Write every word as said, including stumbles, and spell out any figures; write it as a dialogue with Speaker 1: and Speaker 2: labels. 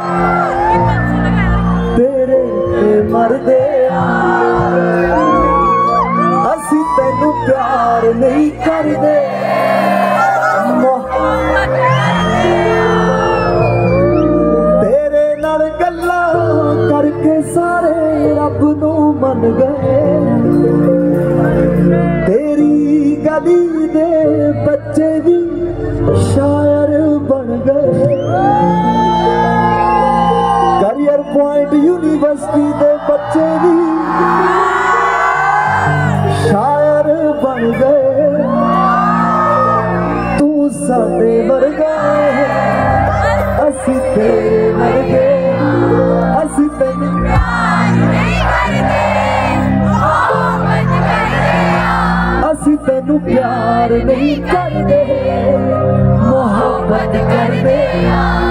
Speaker 1: तेरे मरदे असी तेनू प्यार नहीं करदे, तेरे नाल गल्लां करके सारे रब नू मन गए, तेरी गली दे बच्चे भी शायर बन गए, करियर पॉइंट यूनिवर्सिटी दे बच्चे भी शायर बन गए। तू साडे वर्गा असी तेरे वर्गे, असी तेनू प्यार नहीं करदे, असी तेनू प्यार नहीं करदे, मोहब्बत करदे।